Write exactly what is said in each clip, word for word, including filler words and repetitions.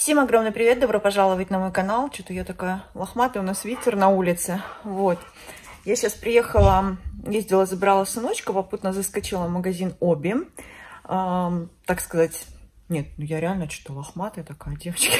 Всем огромный привет, добро пожаловать на мой канал. Что-то я такая лохматая, у нас ветер на улице. Вот. Я сейчас приехала, ездила, забрала сыночка, попутно заскочила в магазин Оби. Эм, так сказать, нет, ну я реально что-то лохматая такая девочка.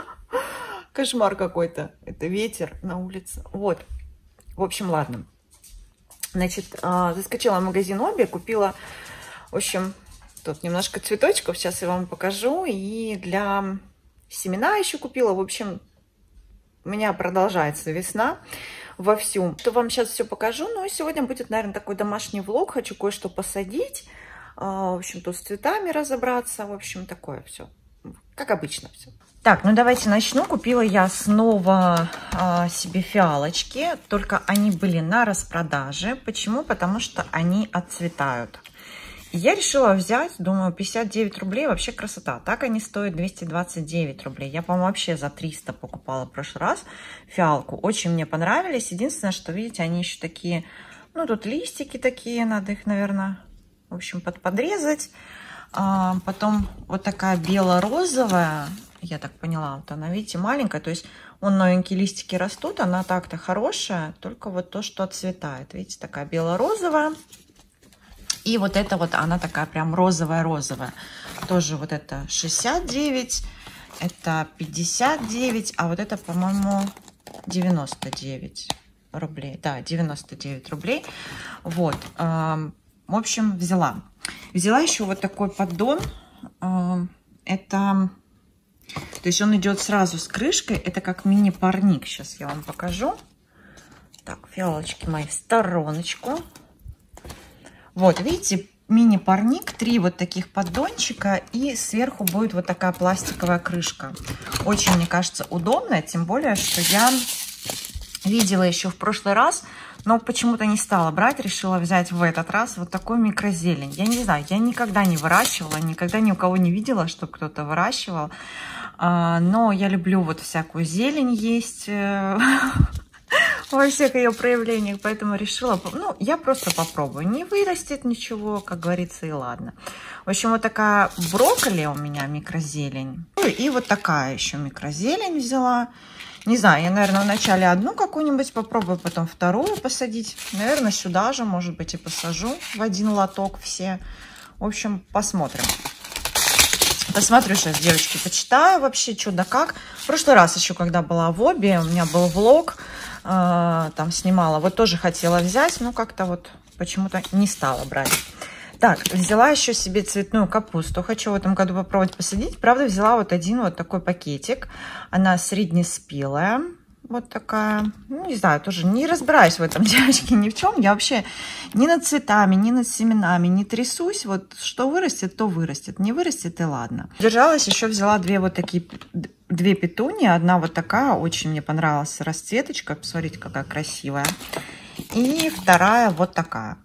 Кошмар какой-то. Это ветер на улице. Вот. В общем, ладно. Значит, э, заскочила в магазин Оби, купила, в общем, тут немножко цветочков. Сейчас я вам покажу. И для... семена еще купила. В общем, у меня продолжается весна вовсю. То вам сейчас все покажу. Ну и сегодня будет, наверное, такой домашний влог. Хочу кое-что посадить. В общем, тут с цветами разобраться. В общем, такое все. Как обычно все. Так, ну давайте начну. Купила я снова э, себе фиалочки. Только они были на распродаже. Почему? Потому что они отцветают. Я решила взять, думаю, пятьдесят девять рублей, вообще красота. Так они стоят двести двадцать девять рублей. Я, по-моему, вообще за триста покупала в прошлый раз фиалку. Очень мне понравились. Единственное, что, видите, они еще такие, ну, тут листики такие, надо их, наверное, в общем, под подрезать. А, потом вот такая бело-розовая, я так поняла, вот она, видите, маленькая, то есть вон новенькие листики растут, она так-то хорошая, только вот то, что отцветает. Видите, такая бело-розовая. И вот это вот, она такая прям розовая-розовая. Тоже вот это шестьдесят девять, это пятьдесят девять, а вот это, по-моему, девяносто девять рублей. Да, девяносто девять рублей. Вот. В общем, взяла. Взяла еще вот такой поддон. Это... То есть он идет сразу с крышкой. Это как мини-парник. Сейчас я вам покажу. Так, фиалочки мои в стороночку. Вот, видите, мини-парник, три вот таких поддончика, и сверху будет вот такая пластиковая крышка. Очень, мне кажется, удобно, тем более, что я видела еще в прошлый раз, но почему-то не стала брать, решила взять в этот раз вот такую микрозелень. Я не знаю, я никогда не выращивала, никогда ни у кого не видела, что кто-то выращивал, но я люблю вот всякую зелень есть во всех ее проявлениях, поэтому решила, ну, я просто попробую. Не вырастет ничего, как говорится, и ладно. В общем, вот такая брокколи у меня микрозелень. И вот такая еще микрозелень взяла. Не знаю, я, наверное, вначале одну какую-нибудь попробую, потом вторую посадить. Наверное, сюда же, может быть, и посажу в один лоток все. В общем, посмотрим. Посмотрю сейчас, девочки, почитаю вообще, что да как. В прошлый раз еще, когда была в Оби, у меня был влог, э, там снимала. Вот тоже хотела взять, но как-то вот почему-то не стала брать. Так, взяла еще себе цветную капусту. Хочу в этом году попробовать посадить. Правда, взяла вот один вот такой пакетик. Она среднеспелая. Вот такая, ну, не знаю, тоже не разбираюсь в этом, девочки, ни в чем. Я вообще ни над цветами, ни над семенами не трясусь. Вот что вырастет, то вырастет. Не вырастет, и ладно. Держалась, еще взяла две вот такие, две петунии. Одна вот такая, очень мне понравилась расцветочка. Посмотрите, какая красивая. И вторая вот такая.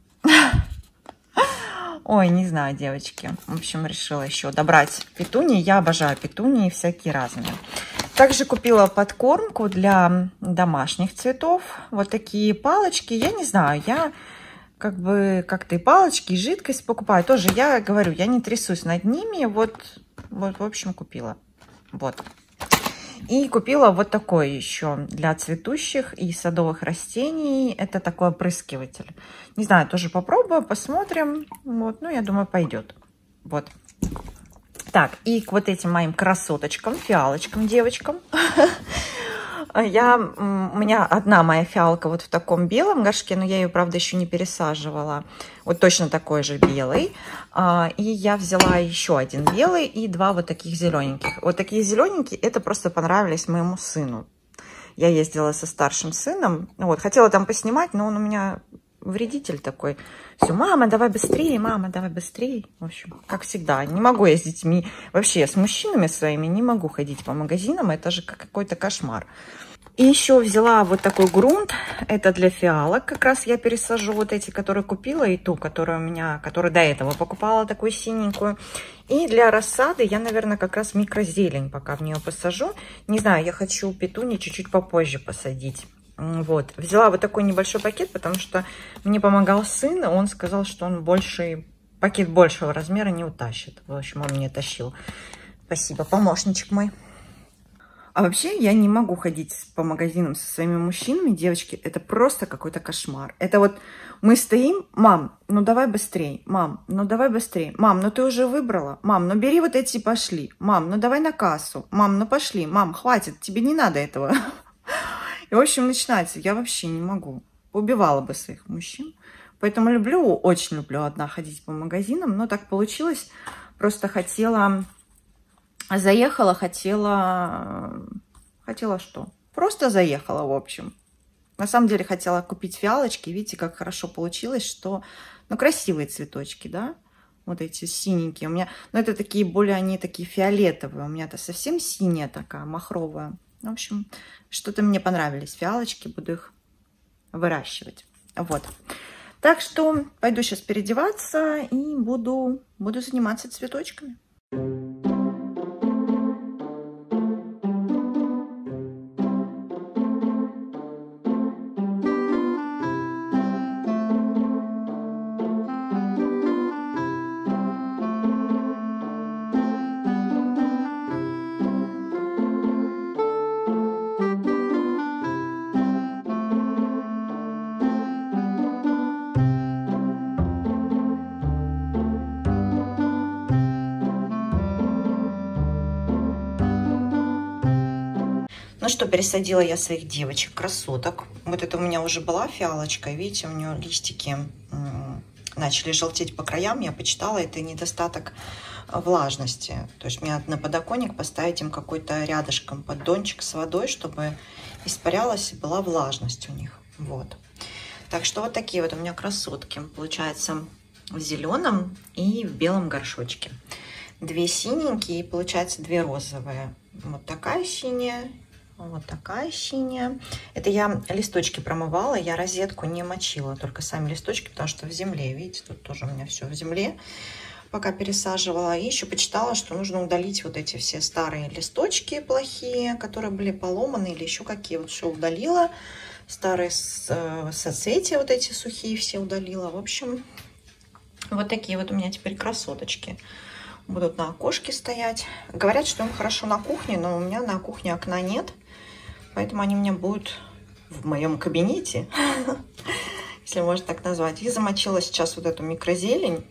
Ой, не знаю, девочки. В общем, решила еще добрать петунии. Я обожаю петунии всякие разные. Также купила подкормку для домашних цветов. Вот такие палочки. Я не знаю, я как бы как-то и палочки, и жидкость покупаю. Тоже я говорю, я не трясусь над ними. Вот, вот в общем, купила. Вот. И купила вот такой еще для цветущих и садовых растений. Это такой опрыскиватель. Не знаю, тоже попробую, посмотрим. Вот, ну, я думаю, пойдет. Вот. Так, и к вот этим моим красоточкам, фиалочкам, девочкам. Я, у меня одна моя фиалка вот в таком белом горшке, но я ее, правда, еще не пересаживала. Вот точно такой же белый. И я взяла еще один белый и два вот таких зелененьких. Вот такие зелененькие, это просто понравились моему сыну. Я ездила со старшим сыном. Вот, хотела там поснимать, но он у меня вредитель такой. Все, мама, давай быстрее, мама, давай быстрее. В общем, как всегда, не могу я с детьми, вообще с мужчинами своими не могу ходить по магазинам, это же какой-то кошмар. И еще взяла вот такой грунт, это для фиалок, как раз я пересажу вот эти, которые купила, и ту, которую у меня, которую до этого покупала, такую синенькую. И для рассады я, наверное, как раз микрозелень пока в нее посажу. Не знаю, я хочу петунии чуть-чуть попозже посадить. Вот, взяла вот такой небольшой пакет, потому что мне помогал сын, он сказал, что он больше, пакет большего размера не утащит. В общем, он мне тащил. Спасибо, помощничек мой. А вообще я не могу ходить по магазинам со своими мужчинами, девочки, это просто какой-то кошмар. Это вот мы стоим, мам, ну давай быстрее, мам, ну давай быстрее, мам, ну ты уже выбрала, мам, ну бери вот эти и пошли, мам, ну давай на кассу, мам, ну пошли, мам, хватит, тебе не надо этого. И в общем начинается, я вообще не могу, убивала бы своих мужчин. Поэтому люблю, очень люблю одна ходить по магазинам, но так получилось, просто хотела... Заехала, хотела... Хотела что? Просто заехала, в общем. На самом деле хотела купить фиалочки. Видите, как хорошо получилось, что... Ну, красивые цветочки, да? Вот эти синенькие. У меня... Ну, это такие более, они такие фиолетовые. У меня-то совсем синяя такая, махровая. В общем, что-то мне понравились фиалочки. Буду их выращивать. Вот. Так что пойду сейчас переодеваться и буду, буду заниматься цветочками. Ну что, пересадила я своих девочек, красоток. Вот это у меня уже была фиалочка. Видите, у нее листики начали желтеть по краям. Я почитала, это недостаток влажности. То есть мне надо на подоконник поставить им какой-то рядышком поддончик с водой, чтобы испарялась и была влажность у них. Вот. Так что вот такие вот у меня красотки. Получается в зеленом и в белом горшочке. Две синенькие и получается две розовые. Вот такая синяя. Вот такая синяя. Это я листочки промывала, я розетку не мочила, только сами листочки, потому что в земле, видите, тут тоже у меня все в земле, пока пересаживала. И еще почитала, что нужно удалить вот эти все старые листочки плохие, которые были поломаны или еще какие. Вот все удалила, старые соцветия вот эти сухие все удалила. В общем, вот такие вот у меня теперь красоточки. Будут на окошке стоять. Говорят, что им хорошо на кухне, но у меня на кухне окна нет. Поэтому они у меня будут в моем кабинете, если можно так назвать. И замочила сейчас вот эту микрозелень.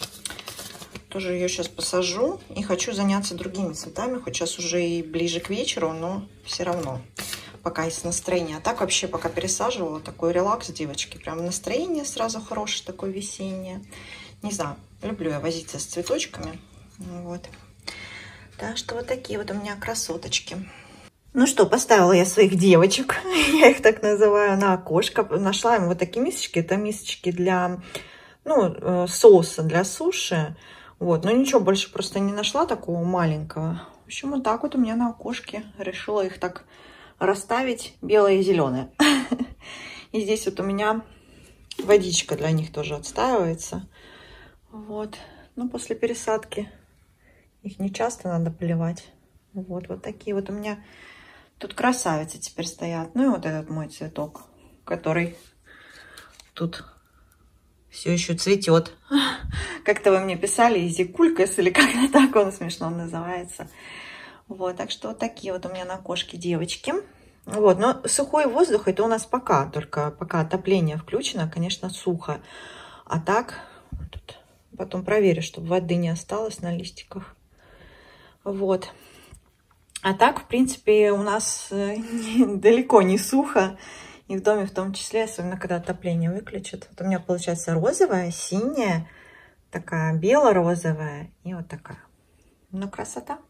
Тоже ее сейчас посажу. И хочу заняться другими цветами. Хоть сейчас уже и ближе к вечеру, но все равно. Пока есть настроение. А так вообще пока пересаживала, такой релакс, девочки. Прям настроение сразу хорошее, такое весеннее. Не знаю, люблю я возиться с цветочками. Вот. Так что вот такие вот у меня красоточки. Ну что, поставила я своих девочек, я их так называю, на окошко. Нашла им вот такие мисочки. Это мисочки для, ну, соуса для суши. Вот, но ничего больше просто не нашла такого маленького. В общем, вот так вот у меня на окошке. Решила их так расставить, белое и зеленое. И здесь вот у меня водичка для них тоже отстаивается. Вот, ну после пересадки их не часто надо поливать. Вот, вот такие вот у меня тут красавицы теперь стоят. Ну и вот этот мой цветок, который тут все еще цветет. Как-то вы мне писали, изикулькас, или как-то так он смешно называется. Вот, так что вот такие вот у меня на окошке девочки. Вот, но сухой воздух это у нас пока, только пока отопление включено, конечно, сухо. А так, тут потом проверю, чтобы воды не осталось на листиках. Вот. А так, в принципе, у нас далеко не сухо. И в доме в том числе, особенно когда отопление выключат. Вот у меня получается розовая, синяя, такая бело-розовая и вот такая. Ну, красота.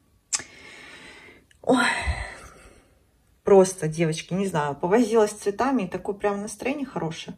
Ой. Просто, девочки, не знаю, повозилась с цветами, и такое прям настроение хорошее.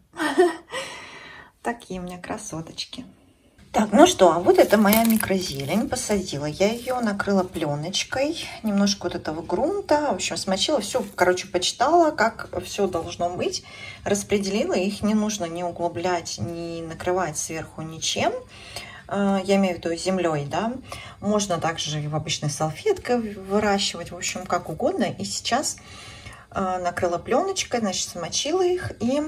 Такие у меня красоточки. Так, ну что, а вот это моя микрозелень. Посадила я ее, накрыла пленочкой, немножко вот этого грунта. В общем, смочила все, короче, почитала, как все должно быть. Распределила, их не нужно ни углублять, ни накрывать сверху ничем. Я имею в виду землей, да. Можно также и в обычной салфеткой выращивать, в общем, как угодно. И сейчас накрыла пленочкой, значит, смочила их. И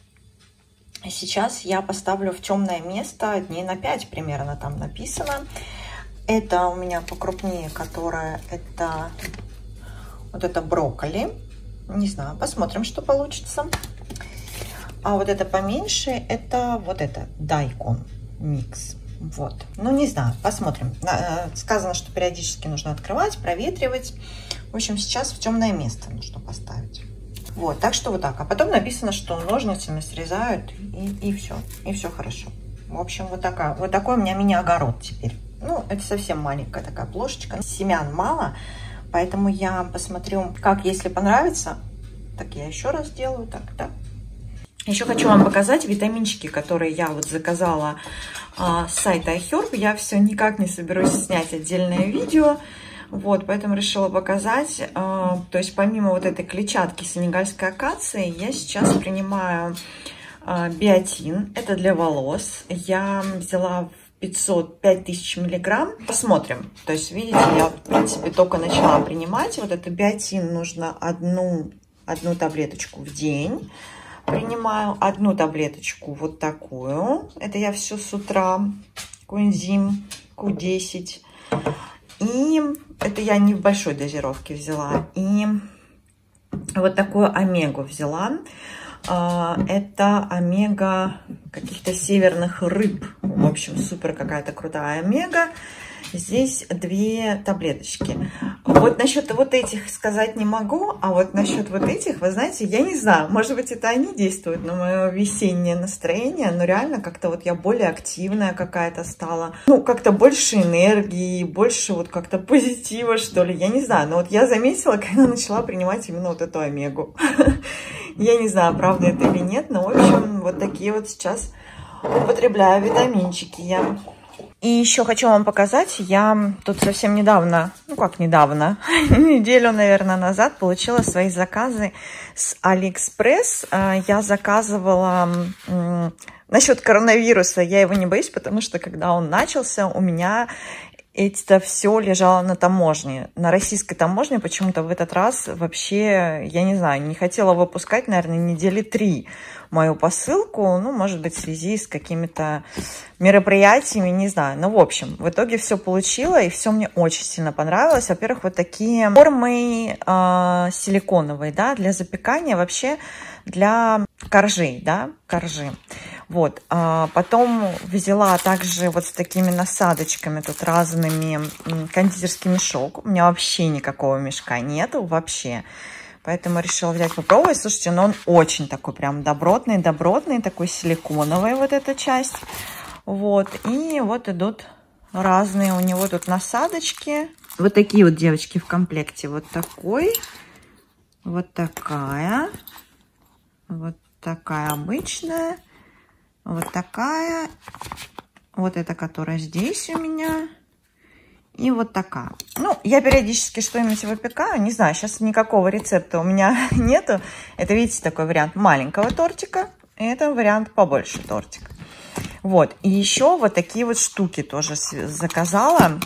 сейчас я поставлю в темное место дней на пять примерно, там написано. Это у меня покрупнее, которая, это Вот это брокколи. Не знаю, посмотрим, что получится. А вот это поменьше, это вот это дайкон микс. Вот. Ну, не знаю, посмотрим. Сказано, что периодически нужно открывать, проветривать. В общем, сейчас в темное место нужно поставить. Вот, так что вот так. А потом написано, что ножницами срезают, и, и все. И все хорошо. В общем, вот, такая, вот такой у меня мини-огород теперь. Ну, это совсем маленькая такая плошечка. Семян мало, поэтому я посмотрю, как, если понравится. Так я еще раз делаю. Так, так. Еще хочу вам показать витаминчики, которые я вот заказала а, с сайта iHerb. Я все никак не соберусь снять отдельное видео. Вот, поэтому решила показать. А, то есть помимо вот этой клетчатки сенегальской акации, я сейчас принимаю а, биотин. Это для волос. Я взяла пятьсот пять тысяч миллиграмм. Посмотрим. То есть, видите, я, в принципе, только начала принимать. Вот это биотин нужно одну, одну таблеточку в день. Принимаю одну таблеточку вот такую. Это я все с утра. Коэнзим ку десять. И это я не в большой дозировке взяла. И вот такую омегу взяла. Это омега каких-то северных рыб. В общем, супер какая-то крутая омега. Здесь две таблеточки. Вот насчет вот этих сказать не могу, а вот насчет вот этих, вы знаете, я не знаю. Может быть, это они действуют на мое весеннее настроение, но реально как-то вот я более активная какая-то стала. Ну, как-то больше энергии, больше вот как-то позитива, что ли. Я не знаю, но вот я заметила, когда начала принимать именно вот эту омегу. Я не знаю, правда это или нет, но, в общем, вот такие вот сейчас употребляю витаминчики я. И еще хочу вам показать, я тут совсем недавно, ну как недавно, неделю, наверное, назад получила свои заказы с Алиэкспресс. Я заказывала насчет коронавируса, я его не боюсь, потому что когда он начался, у меня это все лежало на таможне. На российской таможне почему-то в этот раз вообще, я не знаю, не хотела выпускать, наверное, недели три мою посылку. Ну, может быть, в связи с какими-то мероприятиями, не знаю. Ну, в общем, в итоге все получила, и все мне очень сильно понравилось. Во-первых, вот такие формы э, силиконовые, да, для запекания, вообще для коржей, да, коржи. Вот, а потом взяла также вот с такими насадочками тут разными кондитерский мешок. У меня вообще никакого мешка нету, вообще. Поэтому решила взять, попробовать. Слушайте, но он очень такой прям добротный, добротный, такой силиконовый вот эта часть. Вот, и вот идут разные у него тут насадочки. Вот такие вот, девочки, в комплекте. Вот такой, вот такая, вот такая обычная. Вот такая, вот эта, которая здесь у меня, и вот такая. Ну, я периодически что-нибудь выпекаю, не знаю, сейчас никакого рецепта у меня нету. Это, видите, такой вариант маленького тортика, и это вариант побольше тортика. Вот, и еще вот такие вот штуки тоже заказала.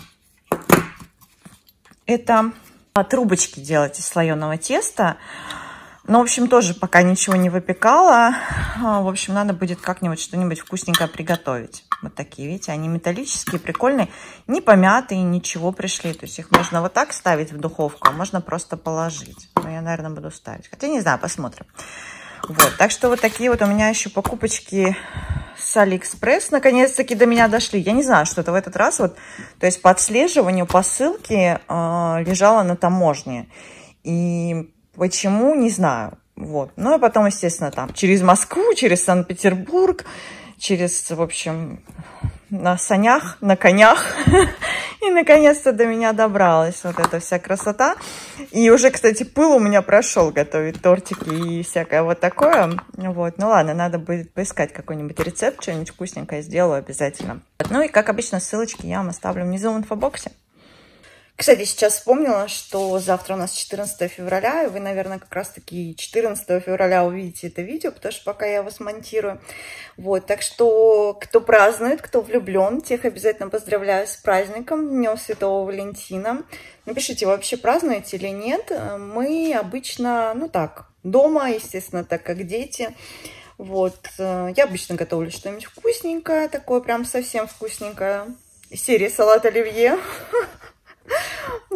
Это трубочки делать из слоеного теста. Ну, в общем, тоже пока ничего не выпекала. В общем, надо будет как-нибудь что-нибудь вкусненькое приготовить. Вот такие, видите, они металлические, прикольные. Не помятые, ничего пришли. То есть их можно вот так ставить в духовку, а можно просто положить. Но я, наверное, буду ставить. Хотя не знаю, посмотрим. Вот, так что вот такие вот у меня еще покупочки с Алиэкспресс наконец-таки до меня дошли. Я не знаю, что это в этот раз вот, то есть по отслеживанию посылки э, лежала на таможне. И почему, не знаю. Вот. Ну, и потом, естественно, там через Москву, через Санкт-Петербург, через, в общем, на санях, на конях. И, наконец-то, до меня добралась вот эта вся красота. И уже, кстати, пыл у меня прошел готовить тортики и всякое вот такое. Вот. Ну, ладно, надо будет поискать какой-нибудь рецепт, что-нибудь вкусненькое сделаю обязательно. Ну, и, как обычно, ссылочки я вам оставлю внизу в инфобоксе. Кстати, сейчас вспомнила, что завтра у нас четырнадцатое февраля, и вы, наверное, как раз-таки четырнадцатого февраля увидите это видео, потому что пока я его смонтирую. Вот, так что, кто празднует, кто влюблен, тех обязательно поздравляю с праздником, Днем Святого Валентина. Напишите, вы вообще празднуете или нет. Мы обычно, ну так, дома, естественно, так как дети. Вот, я обычно готовлю что-нибудь вкусненькое, такое прям совсем вкусненькое, из серии салат оливье.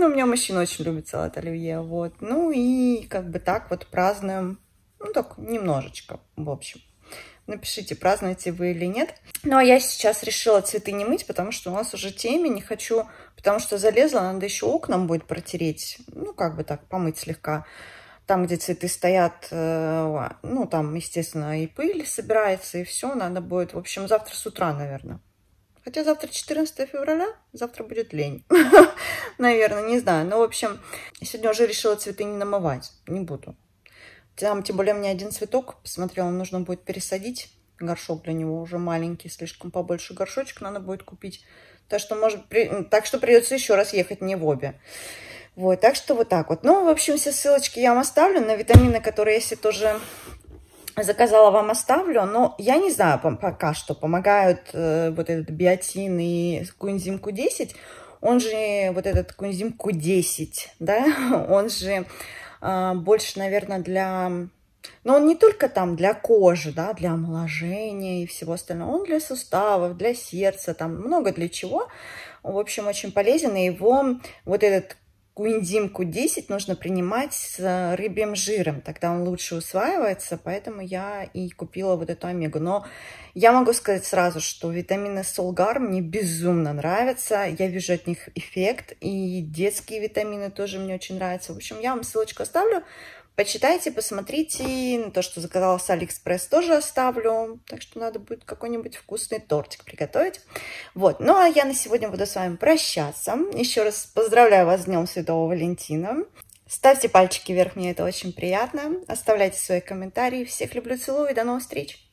Ну, у меня мужчина очень любит салат оливье, вот. Ну, и как бы так вот празднуем, ну, так немножечко, в общем. Напишите, празднуете вы или нет. Ну, а я сейчас решила цветы не мыть, потому что у нас уже темень, не хочу, потому что залезла, надо еще окнам будет протереть, ну, как бы так, помыть слегка. Там, где цветы стоят, ну, там, естественно, и пыль собирается, и все, надо будет, в общем, завтра с утра, наверное. Хотя завтра четырнадцатое февраля, завтра будет лень, наверное, не знаю. Но, в общем, сегодня уже решила цветы не намывать, не буду. Там, тем более, у меня один цветок, посмотрела, нужно будет пересадить. Горшок для него уже маленький, слишком побольше горшочек надо будет купить. Так что, может, при... так что придется еще раз ехать не в обе. Вот, так что вот так вот. Ну, в общем, все ссылочки я вам оставлю на витамины, которые, если тоже заказала, вам оставлю. Но я не знаю пока что, помогают э, вот этот биотин и коэнзим ку десять. Он же, вот этот коэнзим ку десять, да, он же... больше, наверное, для... Но он не только там для кожи, да, для омоложения и всего остального. Он для суставов, для сердца, там много для чего. В общем, очень полезен. И его, вот этот коэнзим ку десять нужно принимать с рыбьим жиром. Тогда он лучше усваивается. Поэтому я и купила вот эту омегу. Но я могу сказать сразу, что витамины Солгар мне безумно нравятся. Я вижу от них эффект. И детские витамины тоже мне очень нравятся. В общем, я вам ссылочку оставлю. Почитайте, посмотрите. То, что заказала с Алиэкспресс, тоже оставлю. Так что надо будет какой-нибудь вкусный тортик приготовить. Вот. Ну, а я на сегодня буду с вами прощаться. Еще раз поздравляю вас с Днем Святого Валентина. Ставьте пальчики вверх, мне это очень приятно. Оставляйте свои комментарии. Всех люблю, целую и до новых встреч.